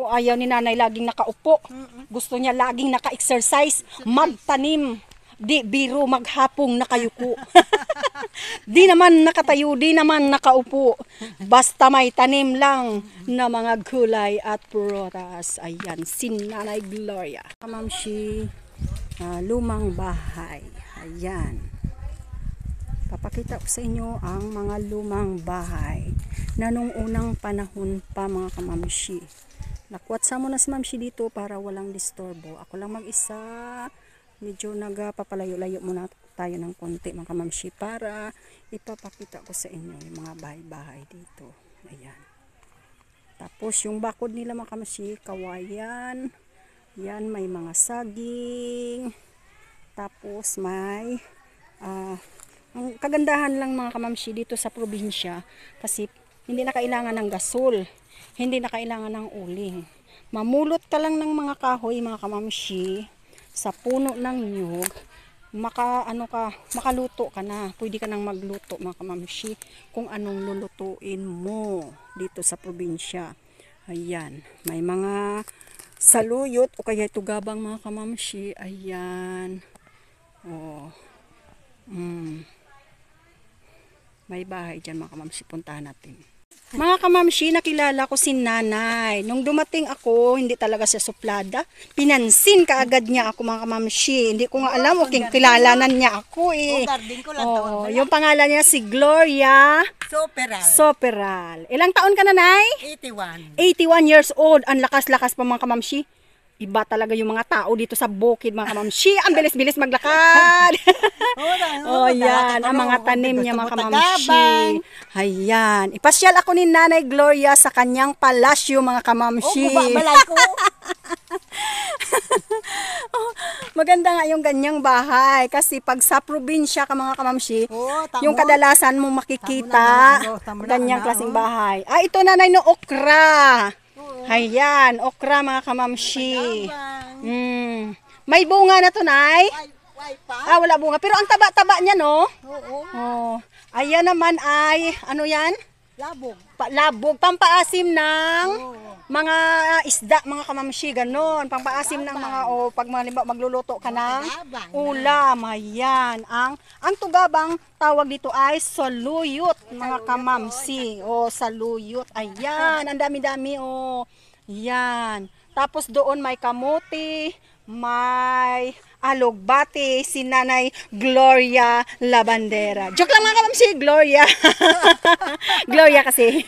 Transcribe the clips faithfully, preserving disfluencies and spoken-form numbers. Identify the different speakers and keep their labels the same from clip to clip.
Speaker 1: Ayaw ni nanay laging nakaupo. Gusto niya laging naka-exercise, magtanim. Di biro maghapong nakayuko. Di naman nakatayo, di naman nakaupo. Basta may tanim lang na mga gulay at prutas. Ayan, si Nanay Gloria. Mamamshi, uh, lumang bahay. Ayan. Papakita ko sa inyo ang mga lumang bahay na nung unang panahon pa, mga kamamshi. Nakwatsa mo na si mamshi dito para walang disturbo. Ako lang mag-isa. Medyo nagpapalayo-layo muna tayo ng konti, mga kamamshi, para ipapakita ko sa inyo yung mga bahay-bahay dito. Ayan. Tapos yung bakod nila, mga kamamshi, kawayan. Yan, may mga saging. Tapos may uh, ang kagandahan lang, mga kamamshi, dito sa probinsya, kasi hindi na kailangan ng gasol, hindi na kailangan ng uling. Mamulot ka lang ng mga kahoy, mga kamamshi, sa puno ng niyog, maka, ano ka, makaluto ka na. Pwede ka nang magluto, mga kamamshi, kung anong lulutuin mo dito sa probinsya. Ayan, may mga saluyot o kaya tugabang, mga kamamshi. Ayan. Oh. Mm. May bahay dyan, mga kamamshi, puntahan natin. Mga kamamshi, nakilala ko si nanay. Nung dumating ako, hindi talaga siya suplada. Pinansin kaagad niya ako, mga kamamshi. Hindi ko nga alam, okay, kilalanan niya ako eh. Oh, yung pangalan niya si Gloria
Speaker 2: Soperal.
Speaker 1: Soperal. Ilang taon ka na, nay?
Speaker 2: eighty-one.
Speaker 1: eighty-one years old. Ang lakas-lakas pa, mga kamamshi. Iba talaga yung mga tao dito sa bukid, mga kamamshi. Ang bilis-bilis maglakad. Oh, yan. Ang mga tanim niya, mga kamamshi. Ayan. Ipasyal ako ni Nanay Gloria sa kanyang palasyo, mga kamamshi.
Speaker 2: Oh, balay ko.
Speaker 1: Oh, maganda nga yung ganyang bahay. Kasi pag sa probinsya ka, mga kamamshi,
Speaker 2: oh,
Speaker 1: yung kadalasan mo makikita, ganyang klaseng bahay. Ah, ito, nanay, no, okra. Ayan, okra, mga kamamshi. Mm. May bunga na to, nay? Ah, wala bunga. Pero ang taba-taba niya, no?
Speaker 2: Oo.
Speaker 1: Oh. Ayan naman ay, ano yan?
Speaker 2: Labog.
Speaker 1: Pa labog. Pampaasim ng
Speaker 2: Oo.
Speaker 1: mga isda, mga kamamshi. Ganon. Pampaasim ng mga, o, oh, pag magluluto ka ng ulam. Ayan. Ang, ang tugabang tawag dito ay saluyot, mga kamamshi. O, oh, saluyot. Ayan. Ang dami-dami, o. Oh. Yan. Tapos doon may kamote, may alugbati, si Nanay Gloria Labandera. Joke lang, mga kamamshi, Gloria. Gloria kasi.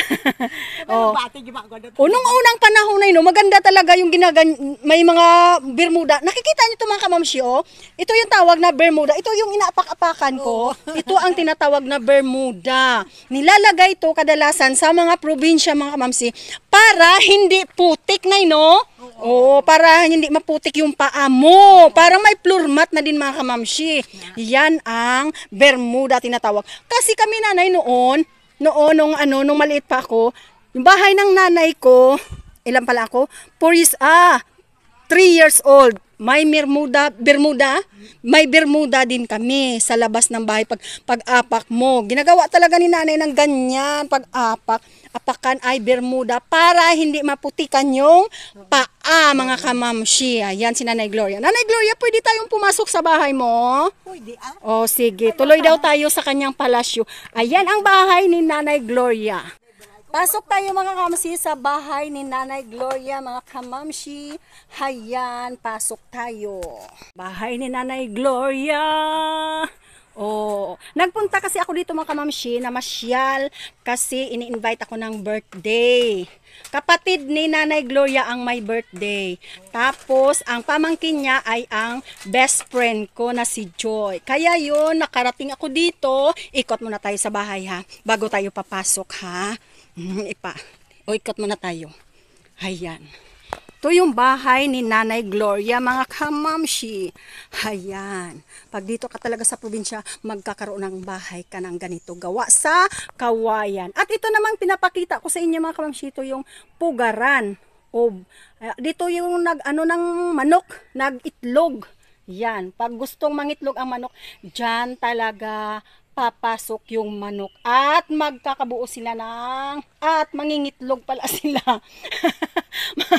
Speaker 1: Oh. Unong unang panahon na yun, maganda talaga yung ginagan, may mga bermuda. Nakikita niyo ito, mga kamamshi, oh. Ito yung tawag na bermuda. Ito yung inaapak-apakan ko. Ito ang tinatawag na bermuda. Nilalagay ito kadalasan sa mga probinsya, mga kamamshi, para hindi putik na, no? Oo, para hindi maputik yung paa mo. Para may floor mat na din, mga kamamshi. Yan ang bermuda tinatawag. Kasi kami, nanay, noon, noon, nung, ano, nung maliit pa ako, yung bahay ng nanay ko, ilan pala ako? four years, ah, three years old. May bermuda, bermuda, may bermuda din kami sa labas ng bahay pag pag-apak mo. Ginagawa talaga ni nanay ng ganyan, pag-apak. Apakan ay bermuda para hindi maputikan yung paa, mga kamamshi. Ayan si Nanay Gloria. Nanay Gloria, pwede tayong pumasok sa bahay mo?
Speaker 2: Pwede ah.
Speaker 1: O sige, tuloy daw tayo sa kanyang palasyo. Ayan ang bahay ni Nanay Gloria. Pasok tayo, mga kamamshi, sa bahay ni Nanay Gloria, mga kamamshi. Hayan, pasok tayo. Bahay ni Nanay Gloria. Oh, nagpunta kasi ako dito, mga kamamshi, na masyal kasi ini-invite ako ng birthday. Kapatid ni Nanay Gloria ang may birthday. Tapos, ang pamangkin niya ay ang best friend ko na si Joy. Kaya yun, nakarating ako dito. Ikot muna tayo sa bahay, ha? Bago tayo papasok, ha? Hmm, ipa. O, ikot muna tayo. Ayan. Ito yung bahay ni Nanay Gloria, mga kamamshi. Ayan. Pag dito ka talaga sa probinsya, magkakaroon ng bahay ka ng ganito. Gawa sa kawayan. At ito namang pinapakita ko sa inyo, mga kamamshi, ito yung pugaran. O, dito yung nag, ano, ng manok, nag-itlog. Yan. Pag gustong mangitlog ang manok, dyan talaga papasok yung manok at magkakabuo sila ng at mangingitlog pala sila.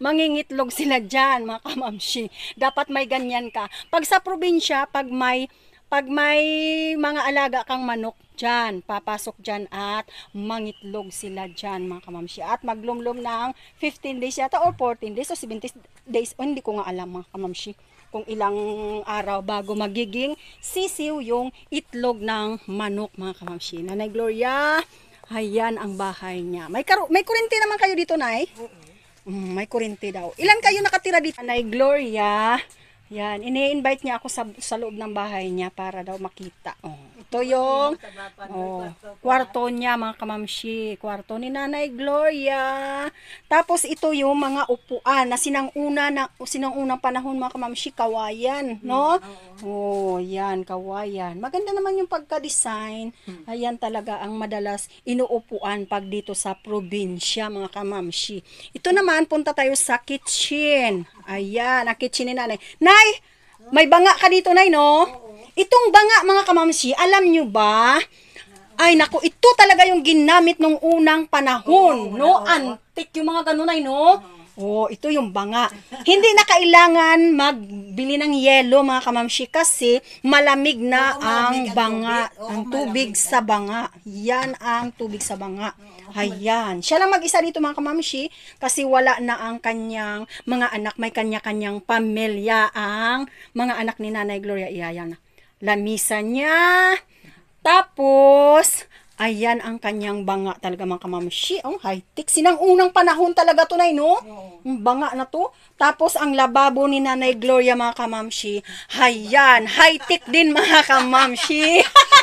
Speaker 1: mangingitlog sila dyan, mga kamamshi. Dapat may ganyan ka. Pag sa probinsya, pag may, pag may mga alaga kang manok dyan, papasok dyan at mangitlog sila dyan, mga kamamshi. At maglumlum ng fifteen days yata or fourteen days o seventeen days. O hindi ko nga alam, mga kamamshi, kung ilang araw bago magiging sisiw yung itlog ng manok, mga kamamshi. Nanay Gloria, ayan ang bahay niya. May, karo may kurinti naman kayo dito, Nay? Mm, may kurinti daw. Ilan kayo nakatira dito? Nanay Gloria, yan, ini-invite niya ako sa, sa loob ng bahay niya para daw makita. Oh, ito yung oh, kwarto niya, mga kamamshi. Kwarto ni Nanay Gloria. Tapos ito yung mga upuan na sinanguna na sinangunang panahon, mga kamamshi, kawayan, no? Oh, yan, kawayan. Maganda naman yung pagka-design. Ayan talaga ang madalas inuupuan pag dito sa probinsya, mga kamamshi. Ito naman, punta tayo sa kitchen. Ayan, ang kitchen ni Nanay. Nay, may banga ka dito, Nay, no? Itong banga, mga kamamshi, alam nyo ba? Ay, naku, ito talaga yung ginamit nung unang panahon, no? Antik yung mga ganun, Nay, no? Oh, ito yung banga. Hindi na kailangan magbili ng yelo, mga kamamshi, kasi malamig na ang banga, ang tubig sa banga. Yan ang tubig sa banga. Ayan. Siya lang mag-isa dito, mga kamamshi, kasi wala na ang kanyang mga anak. May kanya-kanyang pamilya ang mga anak ni Nanay Gloria. Iyan. Lamisa niya. Tapos, ayan ang kanyang banga talaga, mga kamamshi. Oh, high-tech. Sinang unang panahon talaga to, Nay, no? Yung banga na to. Tapos, ang lababo ni Nanay Gloria, mga kamamshi. Ayan. High-tech din, mga kamamshi.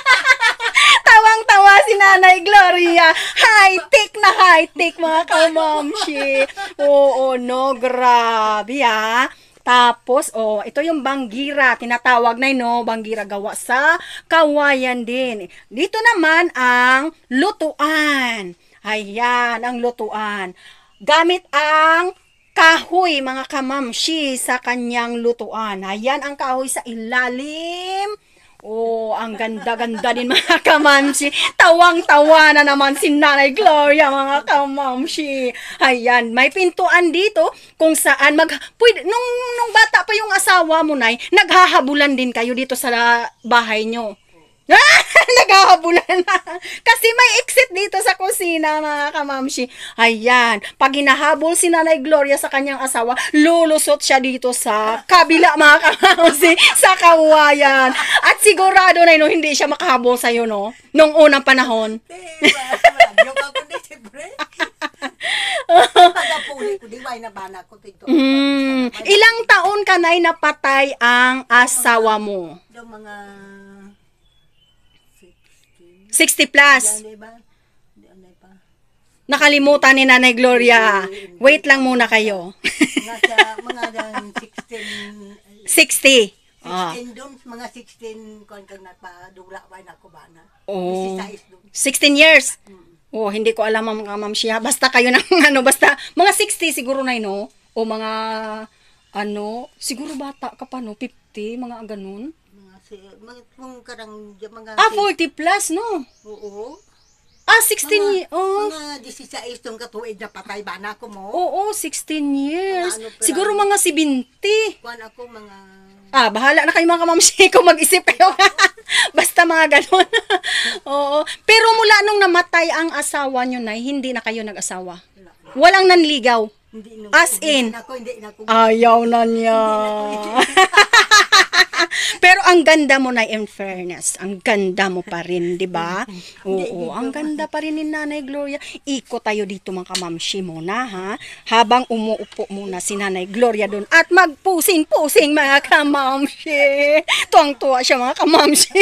Speaker 1: Tawang-tawa si Nanay Gloria. High-tech na high-tech, mga kamamshi. Oo, no? Grabe, ha? Tapos, oh, ito yung banggira. Tinatawag na, no? Banggira gawa sa kawayan din. Dito naman ang lutuan. Ayan, ang lutuan. Gamit ang kahoy, mga kamamshi, sa kanyang lutuan. Ayan ang kahoy sa ilalim. Oh, ang ganda-ganda din, mga kamamshi. Tawang-tawa na naman si Nanay Gloria, mga kamamshi. Ayan, may pintuan dito kung saan mag pwede, nung nung bata pa yung asawa mo, Nay, naghahabulan din kayo dito sa bahay nyo. Naghahabulan na. Kasi may exit dito sa kusina, mga kamamshi. Ayan. Pag hinahabol si Nanay Gloria sa kanyang asawa, lulusot siya dito sa kabila, mga kamamshi, sa kawayan. At sigurado na, no, hindi siya makahabol sa'yo, no? Nung unang panahon. Mm, ilang taon ka, Nay, napatay ang asawa mo?
Speaker 2: Yung mga
Speaker 1: sixty plus.
Speaker 2: Yan, diba? Ano pa?
Speaker 1: Nakalimutan ni Nanay Gloria. Wait lang muna kayo.
Speaker 2: Nasa mga sixteen
Speaker 1: sixty. Ah.
Speaker 2: sixteen doon, mga sixteen kon kang napadugla ba na ko ba na.
Speaker 1: Oh.
Speaker 2: doon.
Speaker 1: sixteen years. Oh, hindi ko alam, mga ma'am siya. Basta kayo ng ano, basta mga sixty siguro, Nay, no? O mga ano, siguro bata ka pa, no? fifty, mga ganun.
Speaker 2: Mga si mga kung karang mga
Speaker 1: Ah, forty plus, no?
Speaker 2: Oo.
Speaker 1: Ah, sixteen
Speaker 2: Mga-
Speaker 1: years. Oh.
Speaker 2: Mga sixteen tong katuig na patay ba na ko mo.
Speaker 1: Oo, sixteen years.
Speaker 2: Mga ano pa
Speaker 1: Siguro
Speaker 2: lang.
Speaker 1: mga seventy.
Speaker 2: Kuan ako mga
Speaker 1: Ah, bahala na kayo, mga kamamshi, kung mag-isip kayo. Basta mga ganun. Oo. Pero mula nung namatay ang asawa nyo, Nay, hindi na kayo nag-asawa. Walang nanligaw.
Speaker 2: hindi nung
Speaker 1: As in?
Speaker 2: hindi na ako hindi na ako.
Speaker 1: Ayaw na niya. Pero ang ganda mo, Nay, in fairness. Ang ganda mo pa rin, di ba? Oo, ang ganda pa rin ni Nanay Gloria. Iko tayo dito, mga kamamshi, muna, ha? Habang umuupo muna si Nanay Gloria doon. At magpusing-pusing, mga kamamshi. Tuwang-tuwa siya, mga kamamshi.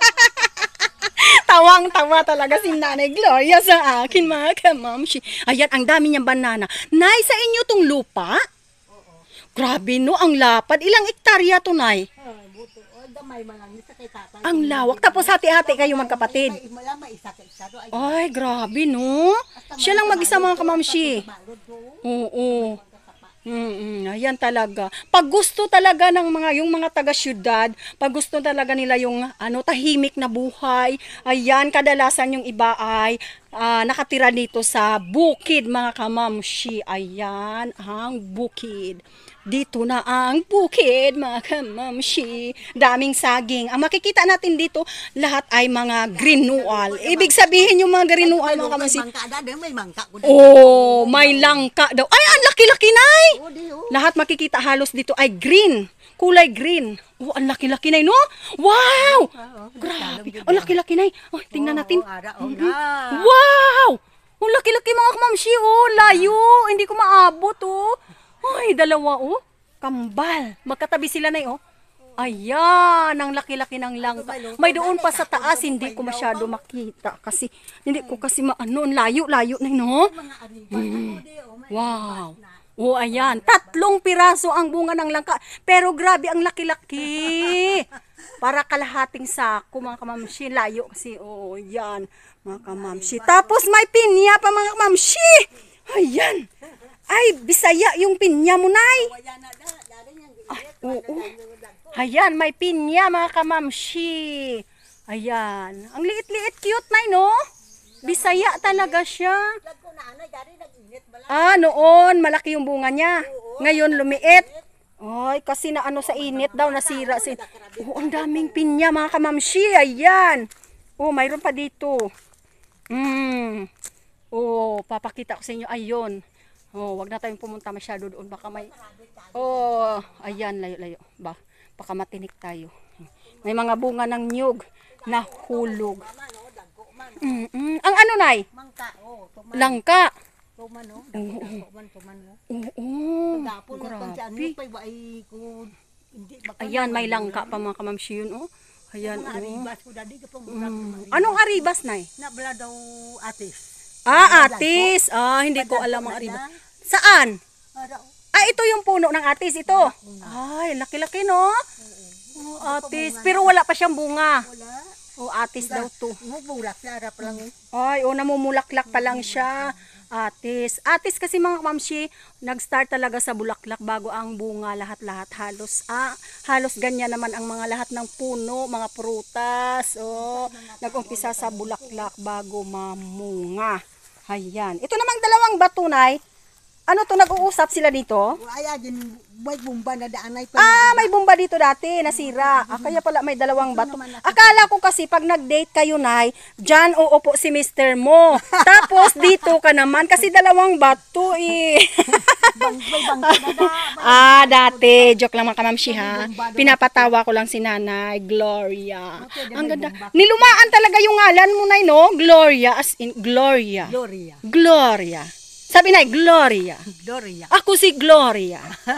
Speaker 1: Tawang-tawa talaga si Nanay Gloria sa akin, mga kamamshi. Ayan, ang dami niyang banana. Nay, sa inyo tong lupa? Grabe, no? Ang lapad. Ilang ektarya to, Nay?
Speaker 2: Ah, buto. O damay man lang sa kay tatay.
Speaker 1: Ang lawak. Tapos hati-hati kayo magkapatid.
Speaker 2: Ay, malama isa ka isa do. Ay,
Speaker 1: Ay, grabe, no? Siya lang mag-isa, mga kamamshi.
Speaker 2: balod ko.
Speaker 1: Oo. Mm, ayan talaga. Pag gusto talaga ng mga yung mga taga-syudad, pag gusto talaga nila yung ano tahimik na buhay, ayan kadalasan yung iba ay ah, nakatira dito sa bukid mga kamamshi. Ayan ang bukid. Dito na ang bukid mga kamamshi. Daming saging. Ang makikita natin dito lahat ay mga grinual. Ibig sabihin yung mga grinual mga kamamshi.
Speaker 2: Mangka ada, ada may mangka ko.
Speaker 1: Oh, may langka daw. Ay, ang laki-laki nay.
Speaker 2: Oh, di oh.
Speaker 1: Lahat makikita halos dito ay green. Kulay green. Oh, ang laki-laki nay, no? Wow! Grabe. Ang laki-laki nay. Oh, tingnan natin.
Speaker 2: Oh, ara, oh, na.
Speaker 1: Wow! Ang laki-laki mga kamamshi, oh. Layo. Hindi ko maabot, oh. Ay, dalawa, oh. Kambal. Magkatabi sila nay, oh. Ayan, ang laki-laki ng langka. May doon pa sa taas, hindi ko masyado makita. Kasi, hindi ko kasi maano, layo-layo na, no?
Speaker 2: Mga aribas ako, di oh. May
Speaker 1: Wow. Oh, ayan. Tatlong piraso ang bunga ng langka. Pero grabe, ang laki-laki. Para kalahating sako, mga kamamshi. Layo kasi, oh, yan. Mga kamamshi. Tapos may pinya pa, mga kamamshi. Ayan. Ay, Bisaya yung pinya mo, nay.
Speaker 2: Waya na da, dari yang
Speaker 1: Ay, oo. Ayan, may pinya, mga kamamshi. Ayan. Ang liit-liit, cute, nay, no? Bisaya talaga siya.
Speaker 2: Lag ko na anay, dari nag-init bala.
Speaker 1: Ah, noon, malaki yung bunga niya. Ngayon, lumiit. Ay, kasi na ano sa init daw, nasira. Si... Oh, ang daming pinya, mga kamamshi. Ayan. Oh, mayroon pa dito. Hmm. Oh, papakita ko sa inyo. Ayun. Oh, wag na tayong pumunta masyado doon. Baka may... Oh, ayan, layo-layo. Ba, baka matinik tayo. May mga bunga ng nyug na hulog. Mm -mm. Ang ano, nay?
Speaker 2: Mangka, oh. Tuman,
Speaker 1: Langka.
Speaker 2: tuman, oh. Tuman, tuman, oh.
Speaker 1: Oo.
Speaker 2: Gapon na kung saan
Speaker 1: Grabe.
Speaker 2: mo pa ay ko hindi baka
Speaker 1: Ayan, may langka pa mga kamamshi yun, oh. Ayan,
Speaker 2: mga
Speaker 1: oh.
Speaker 2: aribas ko dadi ka pang murag
Speaker 1: Mm. Anong aribas, nay?
Speaker 2: na bala daw atis.
Speaker 1: Ah, atis. Ah, hindi ko alam ang aribas. Saan?
Speaker 2: Ara, oh.
Speaker 1: Ah, ito yung puno ng atis, ito. Ay, laki-laki, no? Oh, atis. Pero wala pa siyang bunga.
Speaker 2: Wala.
Speaker 1: Oh, atis daw to.
Speaker 2: Mo bulak lara pa lang.
Speaker 1: Ay, oh, namumulaklak pa lang siya. Atis. Atis kasi mga mamshi, nag-start talaga sa bulaklak bago ang bunga lahat-lahat. Halos, ah, halos ganyan naman ang mga lahat ng puno, mga prutas. Oh, nag-umpisa sa bulaklak bago mamunga. Ayan. Ito namang dalawang bato, nay. Ano to, nag-uusap sila dito?
Speaker 2: Aya din may bumba na daanay pa.
Speaker 1: Ah, may bomba dito dati, nasira. Ah, kaya pala may dalawang bato. Akala ko kasi pag nag-date kayo, nay, dyan uupo si mister mo. Tapos dito ka naman kasi dalawang bato eh.
Speaker 2: Bang, may bangka na da.
Speaker 1: Ah, dati. Joke lang mga kamamshi ha. Pinapatawa ko lang si Nanay, Gloria. Ang ganda. Nilumaan talaga yung ngalan mo, nay, no? Gloria, as in Gloria.
Speaker 2: Gloria.
Speaker 1: Gloria. Sabi na, Gloria.
Speaker 2: Gloria.
Speaker 1: Ako si Gloria.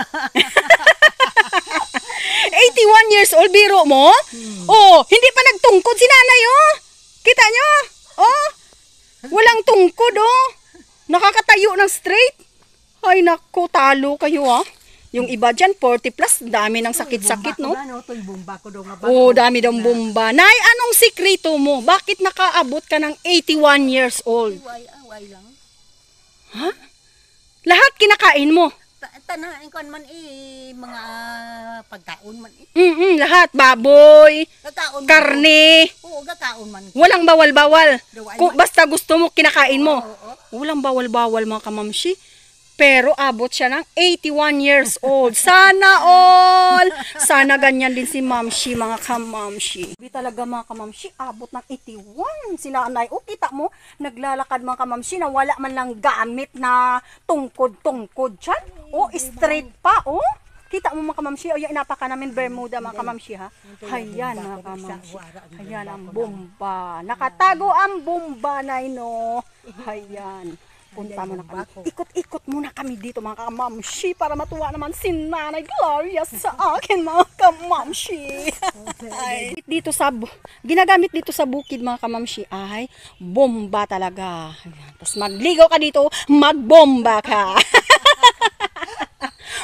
Speaker 1: eighty-one years old, biro mo? Oh, hindi pa nagtungkod si nanay, oh. Kita nyo? Oh, walang tungkod, oh. Nakakatayo ng straight. Ay, naku, talo kayo, ah. Yung iba dyan, forty plus, dami ng sakit-sakit, no?
Speaker 2: Ano, to'y bumba ko daw nga ba?
Speaker 1: Oh, dami daw bomba. Nay, anong sikreto mo? Bakit nakaabot ka ng eighty-one years old?
Speaker 2: Way, way lang.
Speaker 1: Ha? Lahat kinakain mo?
Speaker 2: Tanain ko man eh, mga pagkaon man eh.
Speaker 1: Mm-mm, lahat. Baboy,
Speaker 2: Kakaon man.
Speaker 1: karne,
Speaker 2: Oo, kakaon man.
Speaker 1: walang bawal-bawal.
Speaker 2: Daw ay
Speaker 1: Kung basta gusto mo, kinakain mo.
Speaker 2: Oo, oo.
Speaker 1: Walang bawal-bawal mga kamamshi. Pero abot siya ng eighty-one years old. Sana all! Sana ganyan din si mamshi, mga kamamshi. Hindi talaga mga kamamshi, abot ng eighty-one. Si nanay, o kita mo, naglalakad mga kamamshi na wala man lang gamit na tungkod-tungkod dyan. O, straight pa, o. Kita mo mga kamamshi, o yung inapaka namin Bermuda mga kamamshi ha. Hayan mga kamamshi. Hayan ang bomba. Nakatago ang bomba na ino. Hayan. Punta mo na kami. Ikot-ikot muna kami dito mga kamamshi para matuwa naman si Nanay Gloria sa akin mga kamamshi. Ay, dito sa, ginagamit dito sa bukid mga kamamshi ay bomba talaga. Tapos magligaw ka dito, magbomba ka.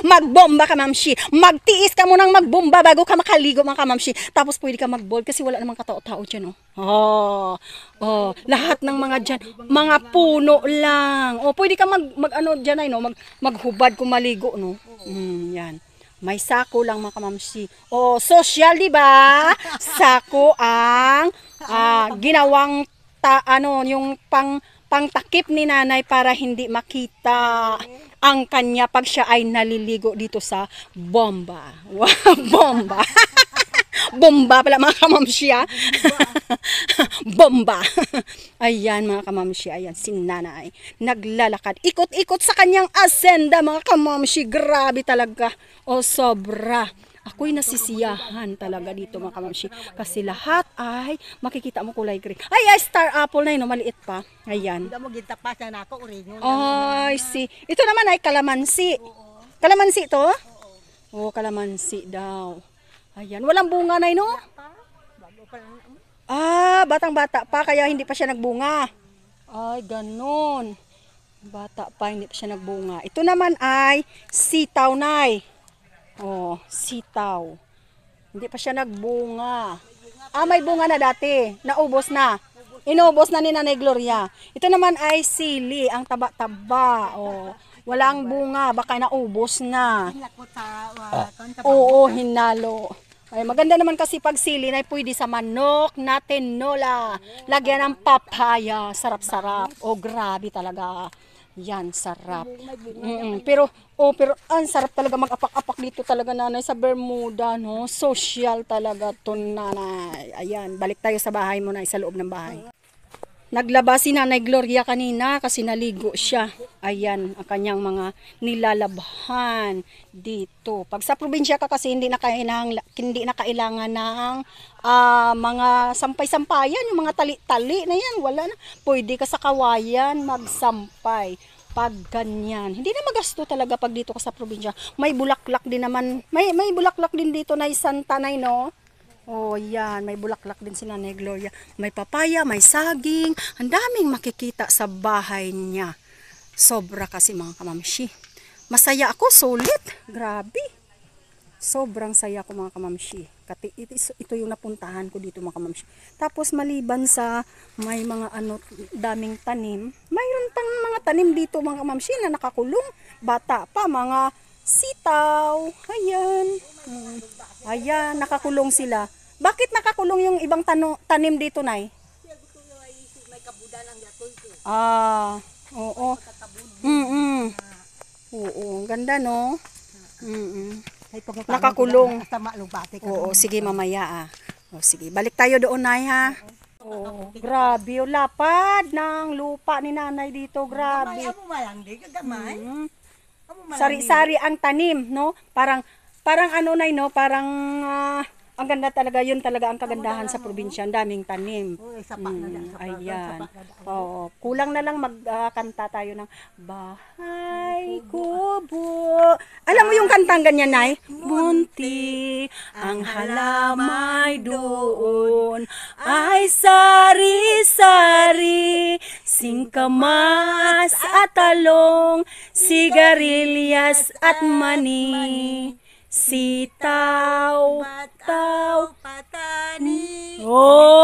Speaker 1: Magbomba ka, mamshi. Magtiis ka munang magbomba bago ka makaligo, mga kamamshi. Tapos pwede ka mag-bold kasi wala namang katao-tao dyan, oh. Oh, oh, lahat ng mga dyan, mga puno lang. Oh, pwede ka mag, mag ano dyan ay, no? Mag, maghubad kung maligo, no? Mm, yan. May sako lang, mga kamamshi. Oh, social, di ba? Sako ang ah, ginawang ta, ano, yung pang pangtakip ni nanay para hindi makita ang kanya pag siya ay naliligo dito sa bomba. Wow, bomba. Bomba pala, mga kamamshi, ah. Bomba. Ayan, mga kamamshi, ayan si nanay naglalakad ikot-ikot sa kanyang asenda, mga kamamshi. Grabe talaga, o sobra. Ako'y nasisiyahan talaga dito, mga kamamshi, kasi lahat ay makikita mo kulay green. Ay, ay star apple na yun, no? Maliit pa. Ayan.
Speaker 2: Hindi mo gitapas na ako, oregano.
Speaker 1: Ay, si. Ito naman ay kalamansi. Kalamansi to? Oo, kalamansi daw. Ayan, walang bunga na yun, no?
Speaker 2: Bago pa lang.
Speaker 1: Ah, batang-bata pa, kaya hindi pa siya nagbunga. Ay, ganun. Bata pa, hindi pa siya nagbunga. Ito naman ay sitaw, nay. Oh, sitaw. Hindi pa siya nagbunga. Ah, may bunga na dati. Naubos na. Inubos na ni Nanay Gloria. Ito naman ay sili, ang taba-taba. Oh, walang bunga, baka naubos na.
Speaker 2: Hinakot sa, uh, sa
Speaker 1: Oo, hinalo. Ay, maganda naman kasi pag sili na pwede sa manok na tinola. Lagyan ng papaya, sarap-sarap. Oh, grabe talaga. Yan, sarap. Mm-mm. Pero, oh, pero ang sarap talaga mag-apak-apak dito talaga, nanay, sa Bermuda, no? Social talaga to, nanay. Ayan, balik tayo sa bahay mo, nay, sa loob ng bahay. Naglaba si Nanay Gloria kanina kasi naligo siya. Ayan, ang kanyang mga nilalabhan dito. Pag sa probinsya ka kasi hindi na kailangan, hindi na kailangan ng uh, mga sampay-sampayan, yung mga tali-tali na yan, wala na. Pwede ka sa kawayan magsampay. Pag ganyan, hindi na magasto talaga pag dito ka sa probinsya. May bulaklak din naman, may, may bulaklak din dito na isang tanay, no? Oh, yan. May bulaklak din si Nanay Gloria. May papaya, may saging. Ang daming makikita sa bahay niya. Sobra kasi, mga kamamshi. Masaya ako, sulit. Grabe. Sobrang saya ko, mga kamamshi. Kati, ito, ito yung napuntahan ko dito, mga kamamshi. Tapos maliban sa may mga ano, daming tanim, mayroon pang mga tanim dito, mga kamamshi, na nakakulong. Bata pa, mga sitaw. Ayan. Hmm. Ayan, nakakulong sila. Bakit nakakulong yung ibang tano, tanim dito, nay? Ah, oo. Mm-mm. Oo, ganda, no? Mm-mm. Nakakulong. Oo, sige, mamaya, ah. O, sige, balik tayo doon, nay, ha? Oo, grabe, yung lapad ng lupa ni nanay dito, grabe. Mm-hmm. Sari-sari ang tanim, no? Parang, parang ano, nay, no? Parang, uh, ang ganda talaga, yun talaga ang kagandahan sa probinsya. Ang daming tanim. Mm, ayan. Oo. Kulang na lang magkanta uh, tayo ng Bahay Kubo. Alam mo yung kantang ganyan, nay? Munti ang halamay doon ay sari-sari, singkamas at talong, sigarilyas at mani. Sitaw, taw, patani. Oh!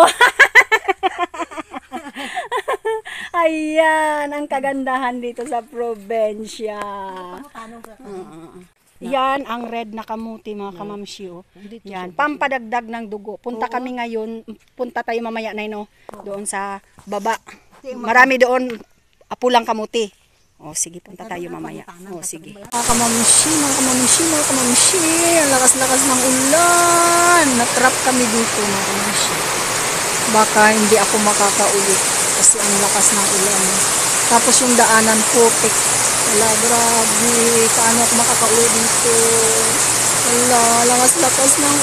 Speaker 1: Ayan, ang kagandahan dito sa probensya. Uh, yan ang red na kamuti, mga kamamshi. Oh. Yan, pampadagdag ng dugo. Punta kami ngayon, punta tayo mamaya na, no? Doon sa baba. Marami doon, apulang kamuti. O, sige, punta tayo mamaya. O, sige. Mga kamamshi, mga kamamshi, mga kamamshi. Ang lakas-lakas ng ulan. Natrap kami dito, mga kamamshi. Baka hindi ako makakauwi kasi ang lakas ng ulan. Tapos yung daanan putik. Wala, grabe. Paano ako makakauwi dito? Wala, lakas-lakas ng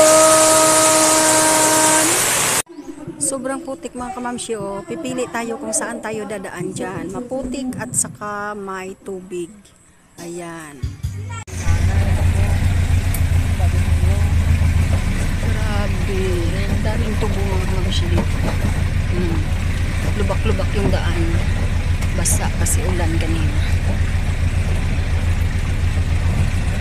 Speaker 1: ulan. Sobrang putik, mga kamamshi, oh. Pipili tayo kung saan tayo dadaan dyan. Maputik at saka may tubig. Ayan. Grabe. Daming tubo, mga kamamshi dito. Hmm. Lubak-lubak yung daan. Basa kasi ulan ganina.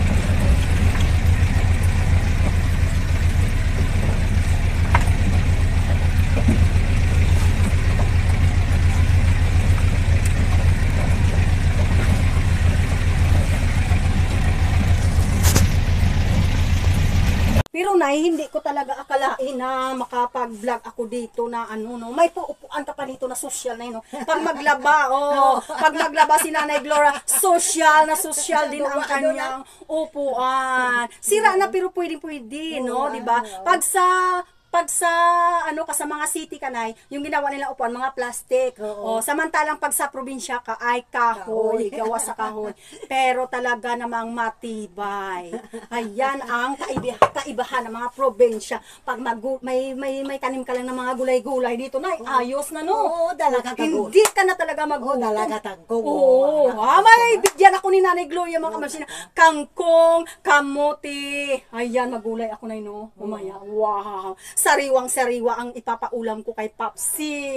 Speaker 1: Pero nay, hindi ko talaga akalain na makapag-vlog ako dito na ano, no. May puupuan ka pa dito na social na yun, no. Pag maglaba, oh, pag maglaba si Nanay Gloria, social na social din ang kanyang upuan. Sira na pero pwedeng-pwede, no, di ba? Pag sa pag sa ano ka sa mga city kanay, yung ginawa nila upuan mga plastic. O samantalang pag sa probinsya ka ay kahoy, gawa sa kahoy. Pero talaga namang matibay. Ayan ang kaibahan, kaibahan ng mga probinsya. Pag mag, may may may tanim ka lang ng mga gulay-gulay dito na ayos na no.
Speaker 2: Oo, dalaga tago.
Speaker 1: Hindi ka na talaga mag
Speaker 2: Oo, dalaga tago.
Speaker 1: Oo, ah, may bigyan ako ni Nanay Gloria mga kamasina. Kangkong, kamote. Ayan, magulay ako na no. Umaya. Wow. Sariwang-sariwa ang ipapaulam ko kay Papsi.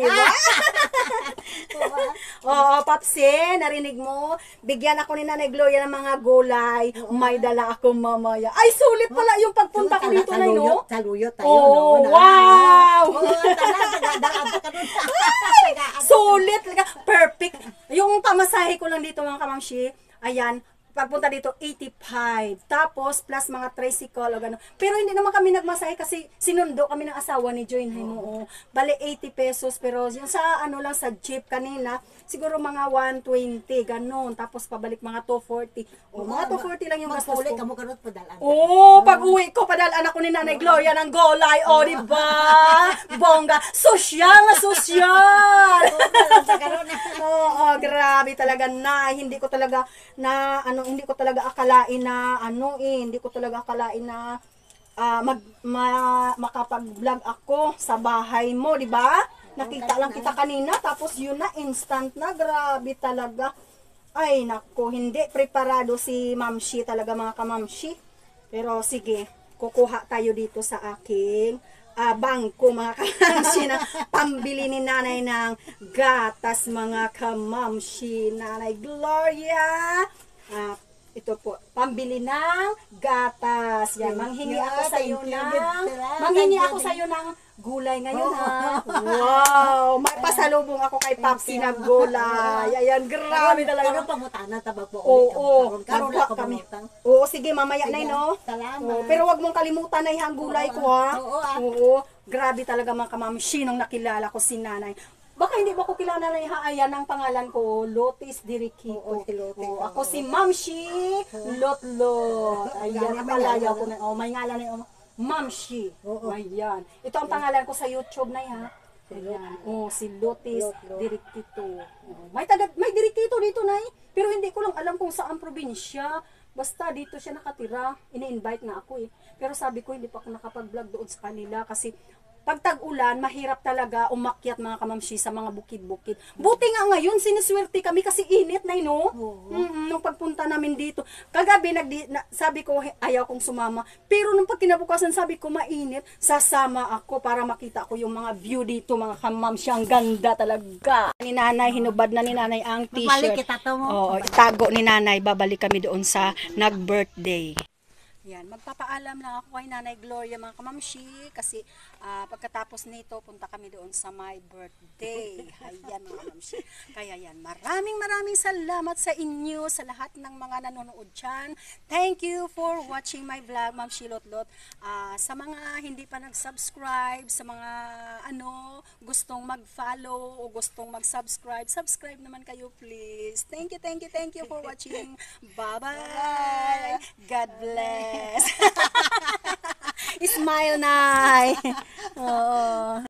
Speaker 1: Oo, Papsi, narinig mo? Bigyan ako ni Nanay Gloria ng mga gulay. May dala ako mamaya. Ay, sulit pala yung pagpunta ko dito na, no?
Speaker 2: Saluyot tayo,
Speaker 1: Oh,
Speaker 2: no?
Speaker 1: wow!
Speaker 2: Oo, talaga, ka nun.
Speaker 1: Sulit! Perfect. Yung pamasahe ko lang dito mga kamamshi, ayan, pagpunta dito, eighty-five. Tapos, plus mga tricycle o gano'n. Pero hindi naman kami nagmasahe kasi sinundo kami ng asawa ni Joynay mo. Bale, eighty pesos. Pero yung sa, ano lang, sa jeep kanina, siguro mga one twenty, gano'n. Tapos, pabalik mga two forty. O, mga two forty lang yung gastos
Speaker 2: Magpuli
Speaker 1: ko.
Speaker 2: ka mo kanot padalan.
Speaker 1: Oo, pag uwi ko, padalaan ako ni Nanay Gloria ng golay. O, di ba? Bongga. Sosyal na sosyal. Oo, grabe talaga na. Hindi ko talaga na, ano, hindi ko talaga akalain na, ano eh, hindi ko talaga akalain na ah, mag, ma, makapag-vlog ako sa bahay mo, di ba? Nakita lang kita kanina, tapos yun na, instant na, grabe talaga. Ay, nako, hindi preparado si Mamshi talaga mga kamamshi. Pero sige, kukuha tayo dito sa aking uh, bangko mga kamamshi na pambili ni nanay ng gatas mga kamamshi. Nanay Gloria. Ah, ito po, pambili ng gatas. Yan, manghingi ako sa iyo ng manghingi ako sa iyo ng gulay ngayon ha. Wow, may pasalubong ako kay Papsi na gulay. Ayan, grabe talaga.
Speaker 2: Karon pangutana tabag po.
Speaker 1: Oo,
Speaker 2: karon
Speaker 1: magwa
Speaker 2: ako
Speaker 1: kami.
Speaker 2: mangutang.
Speaker 1: Oo, sige, mamaya na no.
Speaker 2: Salamat.
Speaker 1: Oo, pero wag mong kalimutan na yung gulay ko ha.
Speaker 2: Oo, ah.
Speaker 1: Oo, grabe talaga mga kamamshi nung nakilala ko si nanay. Baka hindi ba ko kilala na yung ayan ang pangalan ko, Lotis Dirikito.
Speaker 2: Oo, si Lotis.
Speaker 1: Oo, ako si Mamshi Lotlot. Ayan, napalaya ko na. Oh, may ngalan na yung Mamshi.
Speaker 2: Oo.
Speaker 1: Ayan. Ito ang pangalan ko sa YouTube na yan. Ayan. Oh, si Lotis
Speaker 2: Lotlot.
Speaker 1: Dirikito. Oh, may taga, may Dirikito dito na pero hindi ko lang alam kung saan probinsya. Basta dito siya nakatira. Ini-invite na ako eh. Pero sabi ko hindi pa ako nakapag-vlog doon sa kanila kasi pag tag-ulan, mahirap talaga umakyat mga kamamshi sa mga bukid-bukid. Buti nga ngayon, siniswerte kami kasi init na no? Mm-hmm. Nung pagpunta namin dito. Kagabi, nagdi, na, sabi ko, ayaw kong sumama. Pero nung pagkinabukasan, sabi ko, mainit. Sasama ako para makita ko yung mga view dito, mga kamamshi. Ang ganda talaga. Ni nanay, hinubad na ni nanay ang
Speaker 2: Balik
Speaker 1: t-shirt.
Speaker 2: kita to mo.
Speaker 1: Oo, itago ni nanay. Babalik kami doon sa nag-birthday. Yan, magpapaalam lang ako kay Nanay Gloria mga kamamshi kasi uh, pagkatapos nito punta kami doon sa my birthday. Ayan mga kamamshi. Kaya yan, maraming maraming salamat sa inyo, sa lahat ng mga nanonood dyan. Thank you for watching my vlog, Ma'am Shilotlot. Uh, sa mga hindi pa nag-subscribe, sa mga ano, gustong mag-follow o gustong mag-subscribe, subscribe naman kayo please. Thank you, thank you, thank you for watching. Bye-bye. God bless. Smile, Nay. Oo.